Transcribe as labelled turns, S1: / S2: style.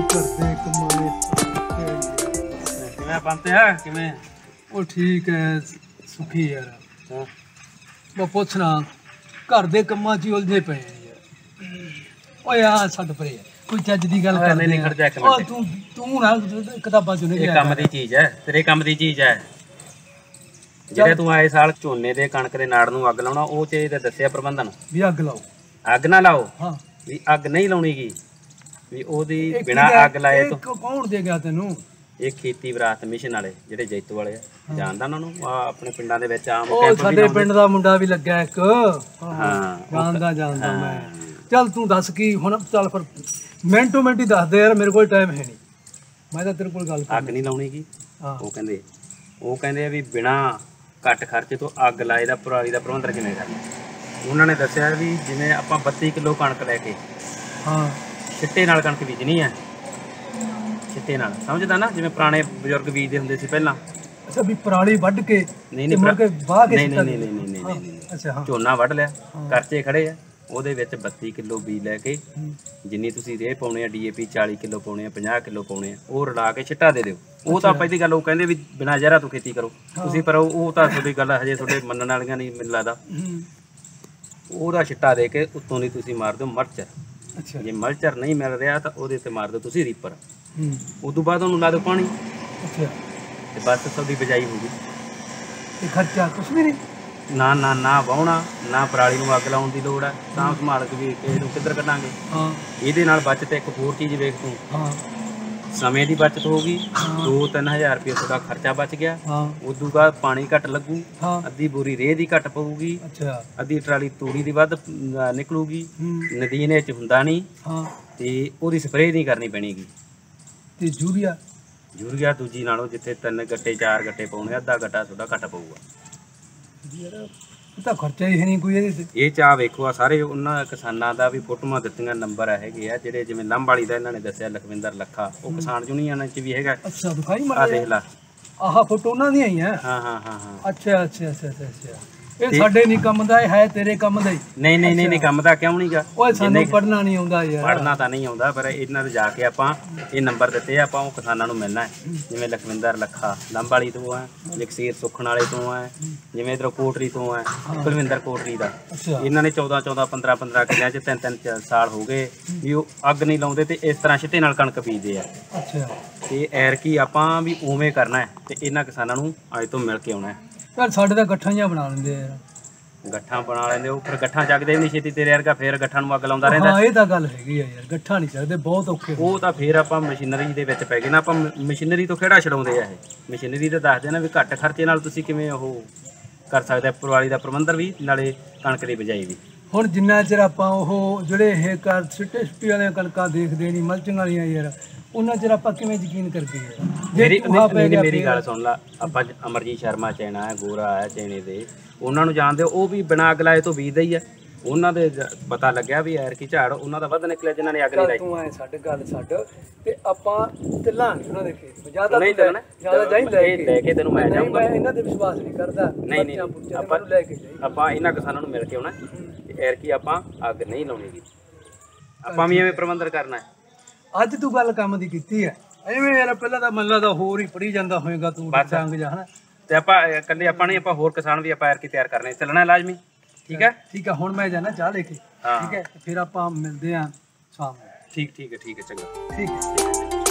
S1: ਕਰਦੇ ਕਮਾਣੇ
S2: ਕਿਵੇਂ ਬੰਤੇ ਆ ਕਿਵੇਂ
S1: ਉਹ ਠੀਕ ਹੈ ਸੁਖੀ ਯਾਰ
S2: ਹਾਂ
S1: ਮੈਂ ਪੁੱਛਣਾ ਘਰ ਦੇ ਕੰਮਾਂ 'ਚ ਹੀ ਉਲਝੇ ਪਏ ਆ ਯਾਰ ਓਏ ਆ ਛੱਡ ਪਰੇ ਕੋਈ ਚੱਜ ਦੀ ਗੱਲ ਕਰ
S2: ਨਹੀਂ ਖੜ ਜਾ ਇੱਕ
S1: ਉਹ
S2: ਮਿੰਟ
S1: ਤੂੰ ਨਾ ਕਿਤਾਬਾਂ ਚੋਂ ਨਹੀਂ
S2: ਇਹ ਕੰਮ ਦੀ ਚੀਜ਼ ਹੈ ਤੇਰੇ ਕੰਮ ਦੀ ਚੀਜ਼ ਹੈ ਜਿਹੜੇ ਤੂੰ ਆਏ ਸਾਲ ਝੋਨੇ ਦੇ ਕਣਕ ਦੇ ਨਾੜ ਨੂੰ ਅੱਗ ਲਾਉਣਾ ਉਹ ਚ ਦੱਸਿਆ ਪ੍ਰਬੰਧਨ
S1: ਵੀ ਅੱਗ ਲਾਓ
S2: ਅੱਗ ਨਾ ਲਾਓ
S1: ਹਾਂ
S2: ਵੀ ਅੱਗ ਨਹੀਂ ਲਾਉਣੀਗੀ ਵੀ ਉਹਦੀ ਬਿਨਾ ਅੱਗ ਲਾਏ ਤੋਂ
S1: ਕੌਣ ਦੇ ਗਿਆ ਤੈਨੂੰ
S2: ਇਹ ਖੇਤੀ ਵਿਰਾਸਤ ਮਿਸ਼ਨ ਵਾਲੇ ਜਿਹੜੇ ਜੈਤੋ ਵਾਲੇ ਆ ਜਾਣਦਾ ਉਹਨਾਂ ਨੂੰ ਆਪਣੇ ਪਿੰਡਾਂ ਦੇ ਵਿੱਚ ਆਮ
S1: ਉਹ ਸਾਡੇ ਪਿੰਡ ਦਾ ਮੁੰਡਾ ਵੀ ਲੱਗਿਆ ਇੱਕ
S2: ਹਾਂ
S1: ਜਾਣਦਾ ਮੈਂ ਚੱਲ ਤੂੰ ਦੱਸ ਕੀ ਹੁਣ ਚੱਲ ਫਿਰ ਮਿੰਟੋ ਮਿੰਟ ਹੀ ਦੱਸ ਦੇ ਯਾਰ ਮੇਰੇ ਕੋਲ ਟਾਈਮ ਹੈ ਨਹੀਂ ਮੈਂ ਤਾਂ ਤੇਰੇ ਕੋਲ ਗੱਲ
S2: ਅੱਗ ਨਹੀਂ ਲਾਉਣੀਗੀ
S1: ਹਾਂ
S2: ਉਹ ਕਹਿੰਦੇ ਆ ਵੀ ਬਿਨਾ ਘੱਟ ਖਰਚੇ ਤੋਂ ਅੱਗ ਲਾਏ ਦਾ ਪਰਾਲੀ ਦਾ ਪ੍ਰਬੰਧਨ ਕਿਵੇਂ ਕਰਨਾ ਉਹਨਾਂ ਨੇ ਦੱਸਿਆ ਵੀ ਜਿਵੇਂ ਆਪਾਂ 32 ਕਿਲੋ ਕਣਕ ਲੈ ਕੇ
S1: ਹਾਂ
S2: ਛਿੱਟੇ ਨਾਲ ਕਣਕ ਬੀਜਣੀ ਹੈ ਛਿੱਟੇ ਨਾਲ ਸਮਝਦਾ ਨਾ ਜਿਵੇਂ ਪੁਰਾਣੇ ਬਜ਼ੁਰਗ ਬੀਜਦੇ ਹੁੰਦੇ ਸੀ ਪਹਿਲਾਂ
S1: ਅੱਛਾ ਵੀ ਪਰਾਲੀ ਵੱਢ ਕੇ
S2: ਨਹੀਂ
S1: ਅੱਛਾ ਹਾਂ
S2: ਝੋਨਾ ਵੱਢ ਲਿਆ ਕਰਚੇ ਖੜੇ ਆ ਉਹਦੇ ਵਿੱਚ 32 ਕਿਲੋ ਬੀਜ ਲੈ ਕੇ ਜਿੰਨੀ ਤੁਸੀਂ ਰੇਹ ਪਾਉਣੇ ਆ ਡੀਏਪੀ 40 ਕਿਲੋ ਪਾਉਣੇ ਆ 50 ਕਿਲੋ ਪਾਉਣੇ ਆ ਉਹ ਰਲਾ ਕੇ ਛਿੱਟਾ ਦੇ ਦਿਓ ਉਹ ਤਾਂ ਪਹਿਲੀ ਗੱਲ ਉਹ ਕਹਿੰਦੇ ਵੀ ਬਿਨਾਂ ਜ਼ਹਿਰਾਂ ਤੋਂ ਖੇਤੀ ਕਰੋ ਤੁਸੀਂ ਪਰ ਉਹ ਤਾਂ ਤੁਹਾਡੀ ਗੱਲ ਹਜੇ ਤੁਹਾਡੇ ਮੰਨਣ ਵਾਲੀਆਂ ਨਹੀਂ ਮੈਨੂੰ ਲੱਗਦਾ ਉਹਦਾ ਛਿੱਟਾ ਦੇ ਕੇ ਉੱਤੋਂ ਦੀ ਤੁਸੀਂ ਮਾਰ ਦਿਓ ਮਲਚਰ
S1: ਅੱਛਾ
S2: ਜੇ ਮਲਚਰ ਨਹੀਂ ਮਿਲ ਰਿਹਾ ਤਾਂ ਉਹਦੇ ਤੇ ਮਾਰ ਦਿਓ ਤੁਸੀਂ ਰੀਪਰ ਉਦੋਂ ਬਾਅਦ ਉਹਨੂੰ ਲਾ ਦਿਓ ਪਾਣੀ
S1: ਅੱਛਾ
S2: ਤੇ ਬਸ ਤੁਹਾਡੀ ਬਿਜਾਈ ਹੋ ਗਈ
S1: ਤੇ ਖਰਚਾ ਕੁਛ ਵੀ ਨਹੀਂ
S2: ਨਾ ਵਾਹੁਣਾ ਨਾ ਪਰਾਲੀ ਨੂੰ ਅੱਗ ਲਾਉਣ ਦੀ ਲੋੜ ਹੈ ਤਾਂ ਸੰਭਾਲ ਕੇ ਵੀ ਇਹਨੂੰ ਕਿੱਧਰ ਕੱਢਾਂਗੇ
S1: ਹਾਂ
S2: ਇਹਦੇ ਨਾਲ ਬਚਤ ਇੱਕ ਹੋਰ ਚੀਜ਼ ਵੇਖ ਤੂੰ
S1: ਹਾਂ
S2: ਸਮੇਂ ਦੀ ਬਚਤ ਹੋ ਗਈ 2-3000 ਰੁਪਏ ਤੁਹਾਡਾ ਖਰਚਾ ਬਚ ਗਿਆ
S1: ਹਾਂ
S2: ਉਦੋਂ ਬਾਅਦ ਪਾਣੀ ਘੱਟ ਲੱਗੂ
S1: ਹਾਂ
S2: ਅੱਧੀ ਬੋਰੀ ਰੇਹ ਦੀ ਘੱਟ ਪਊਗੀ
S1: ਅੱਛਾ
S2: ਅੱਧੀ ਟਰਾਲੀ ਤੂੜੀ ਦੀ ਵੱਧ ਨਿਕਲੂਗੀ ਨਦੀਨੇ ਚ ਹੁੰਦਾ ਨਹੀਂ
S1: ਹਾਂ
S2: ਤੇ ਉਹਦੀ ਸਪਰੇਅ ਨਹੀਂ ਕਰਨੀ ਪੈਣੀਗੀ
S1: ਤੇ ਯੂਰੀਆ
S2: ਦੂਜੀ ਨਾਲੋਂ ਜਿੱਥੇ 3 ਗੱਟੇ 4 ਗੱਟੇ ਪਾਉਣੇ ਅੱਧਾ ਗੱਟਾ ਤੁਹਾਡਾ ਘੱਟ ਪਊਗਾ
S1: ਯਾਰ ਇਹ ਤਾਂ ਖਰਚਾ ਹੀ ਹੈ ਨਹੀਂ ਕੋਈ ਇਹਦੇ ਤੇ
S2: ਇਹ ਚਾਹ ਵੇਖੋ ਆ ਸਾਰੇ ਉਹਨਾਂ ਕਿਸਾਨਾਂ ਦਾ ਵੀ ਫੋਟੋਆਂ ਦਿੱਤੀਆਂ ਨੰਬਰ ਹੈਗੇ ਆ ਜਿਹੜੇ ਜਿਵੇਂ ਲੰਬ ਵਾਲੀ ਦਾ ਇਹਨਾਂ ਨੇ ਦੱਸਿਆ ਲਖਵਿੰਦਰ ਲੱਖਾ ਉਹ ਕਿਸਾਨ ਯੂਨੀਅਨ ਚ ਵੀ ਹੈਗਾ
S1: ਅੱਛਾ ਦਿਖਾਈ ਮਾਰ
S2: ਆ ਦੇਖ ਲੈ
S1: ਆਹ ਫੋਟੋ ਉਹਨਾਂ ਦੀਆਂ ਹੀ ਆ
S2: ਹਾਂ
S1: ਅੱਛਾ ਇਹ ਸਾਡੇ ਨਹੀਂ ਕੰਮ ਦਾ ਇਹ ਹੈ ਤੇਰੇ ਕੰਮ ਦਾ ਹੀ
S2: ਨਹੀਂ ਕੰਮ ਦਾ ਕਿਉਂ ਨਹੀਂਗਾ
S1: ਓਏ ਸਾਨੂੰ ਪੜਨਾ ਨਹੀਂ ਆਉਂਦਾ ਯਾਰ
S2: ਪੜਨਾ ਤਾਂ ਨਹੀਂ ਆਉਂਦਾ ਪਰ ਇਹਨਾਂ ਦੇ ਜਾ ਕੇ ਆਪਾਂ ਇਹ ਨੰਬਰ ਦਿੱਤੇ ਆਪਾਂ ਉਹ ਕਿਸਾਨਾਂ ਨੂੰ ਮਿਲਣਾ ਹੈ ਜਿਵੇਂ ਲਖਵਿੰਦਰ ਲੱਖਾ ਲੰਬ ਵਾਲੀ ਤੋਂ ਆ ਜਗਸੀਰ ਸੁਖਣ ਵਾਲੇ ਤੋਂ ਆ ਜਿਵੇਂ ਇਧਰੋਂ ਕੋਟਰੀ ਤੋਂ ਆ ਕੁਲਵਿੰਦਰ ਕੋਟਰੀ ਦਾ ਇਹਨਾਂ ਨੇ 14 15 ਕਿੱਲਿਆਂ ਚ 3 ਸਾਲ ਹੋ ਗਏ ਵੀ ਉਹ ਅੱਗ ਨਹੀਂ ਲਾਉਂਦੇ ਤੇ ਇਸ ਤਰ੍ਹਾਂ ਛਿੱਟੇ ਨਾਲ ਕਣਕ ਬੀਜਦੇ ਆ
S1: ਅੱਛਾ
S2: ਤੇ ਐਰਕੀ ਆਪਾਂ ਵੀ ਉਵੇਂ ਕਰਨਾ ਹੈ ਤੇ ਇਹਨਾਂ ਕਿਸਾਨਾਂ ਨੂੰ ਅੱਜ ਤੋਂ ਮਿਲ ਕੇ ਆਉਣਾ ਹੈ
S1: ਯਾਰ ਸਾਡੇ ਤਾਂ ਗੱਠਾਂ ਜਿਹਾ ਬਣਾ ਲੈਂਦੇ ਆ ਯਾਰ
S2: ਗੱਠਾਂ ਬਣਾ ਲੈਂਦੇ ਉਹ ਫਿਰ ਗੱਠਾਂ ਚੱਕਦੇ ਨਹੀਂ ਛੇਤੀ ਤੇਰੇ ਵਰਗਾ ਫੇਰ ਗੱਠਾਂ ਨੂੰ ਅੱਗ ਲਾਉਂਦਾ ਰਹਿੰਦਾ
S1: ਹਾਂ ਇਹ ਤਾਂ ਗੱਲ ਹੈਗੀ ਆ ਯਾਰ ਗੱਠਾਂ ਨਹੀਂ ਚੱਕਦੇ ਬਹੁਤ ਔਖੇ
S2: ਉਹ ਤਾਂ ਫੇਰ ਆਪਾਂ ਮਸ਼ੀਨਰੀ ਦੇ ਵਿੱਚ ਪੈ ਗਏ ਨਾ ਆਪਾਂ ਮਸ਼ੀਨਰੀ ਤੋਂ ਕਿਹੜਾ ਛਡਾਉਂਦੇ ਆ ਇਹ ਮਸ਼ੀਨਰੀ ਤੇ ਦੱਸਦੇ ਨਾ ਵੀ ਘੱਟ ਖਰਚੇ ਨਾਲ ਤੁਸੀਂ ਕਿਵੇਂ ਉਹ ਕਰ ਸਕਦੇ ਪਰਾਲੀ ਦਾ ਪ੍ਰਬੰਧਨ ਵੀ ਨਾਲੇ ਕਣਕ ਦੀ ਬਿਜਾਈ ਵੀ
S1: ਹੁਣ ਜਿੰਨਾ ਚਿਰ ਆਪਾਂ ਉਹ ਜਿਹੜੇ ਇਹ ਕਰ ਸਿੱਟੇ ਵਾਲੀਆਂ ਕਣਕਾਂ ਦੇਖਦੇ ਨਹੀਂ ਮਲਚਿੰਗ ਵਾਲੀਆਂ ਯਾਰ ਉਹਨਾਂ ਚਿਰ ਆਪਾਂ ਕਿਵੇਂ ਯਕੀਨ ਕਰਕੇ ਯਾਰ
S2: ਮੇਰੀ ਗੱਲ ਸੁਣ ਲਾ ਆਪਾਂ ਅਮਰਜੀਤ ਸ਼ਰਮਾ ਚੈਣਾ ਹੈ ਗੋਰਾ ਹੈ ਚੈਣੇ ਦੇ ਉਹਨਾਂ ਨੂੰ ਜਾਣਦੇ ਉਹ ਵੀ ਬਿਨਾਂ ਅੱਗ ਲਾਏ ਤੋਂ ਬੀਜਦਾ ਹੀ ਆ ਉਹਨਾਂ ਦੇ ਪਤਾ ਲੱਗਿਆ ਵੀ ਐਰ ਕੀ ਝਾੜ ਉਹਨਾਂ ਦਾ ਵੱਧ ਨਿਕਲਿਆ ਜਿਨ੍ਹਾਂ ਨੇ ਅੱਗ ਨਹੀਂ ਲਾਈ
S1: ਤੂੰ ਐ ਸਾਡੇ ਗੱਲ ਛੱਡ ਤੇ ਆਪਾਂ ਚੱਲਾਂਗੇ ਉਹਨਾਂ ਦੇ ਖੇਤ ਜ਼ਿਆਦਾ
S2: ਨਹੀਂ ਚੱਲਣਾ
S1: ਜ਼ਿਆਦਾ
S2: ਲੈ ਕੇ ਤੈਨੂੰ ਮੈਂ ਜਾਊਂਗਾ
S1: ਮੈਂ ਇਹਨਾਂ ਤੇ ਵਿਸ਼ਵਾਸ ਨਹੀਂ ਕਰਦਾ
S2: ਨਹੀਂ ਆਪਾਂ ਇਹਨਾਂ ਕਿਸਾਨਾਂ ਨੂੰ ਮਿਲ ਕੇ ਆਉਣਾ ਐਰ ਕੀ ਆਪਾਂ ਅੱਗ ਨਹੀਂ ਲਾਉਣੀਗੀ ਆਪਾਂ ਵੀ ਐਵੇਂ ਪ੍ਰਬੰਧਨ ਕਰਨਾ ਹੈ
S1: ਅੱਜ ਤੂੰ ਗੱਲ ਕੰਮ ਦੀ ਕੀਤੀ ਹੈ ਐਵੇਂ ਯਾਰ ਪਹਿਲਾਂ ਤਾਂ ਮੰਨ ਲਾ ਤਾਂ ਹੋਰ ਹੀ ਪੜੀ ਜਾਂਦਾ ਹੋਏਗਾ ਤੂੰ ਸੰਗ ਜਾ ਹਨਾ
S2: ਤੇ ਆਪਾਂ ਇਕੱਲੇ ਆਪਾਂ ਨਹੀਂ ਆਪਾਂ ਹੋਰ ਕਿਸਾਨ ਵੀ ਆਪਾਂ ਐਰਕੀ ਤਿਆਰ ਕਰਨੇ ਚੱਲਣਾ ਲਾਜ਼ਮੀ ਠੀਕ ਹੈ
S1: ਹੁਣ ਮੈਂ ਜਾਣਾ ਚਾਹ ਲੈ ਕੇ ਠੀਕ ਹੈ ਫਿਰ ਆਪਾਂ ਮਿਲਦੇ ਆਂ ਸ਼ਾਮ ਨੂੰ
S2: ਠੀਕ ਹੈ ਚੰਗਾ
S1: ਠੀਕ ਹੈ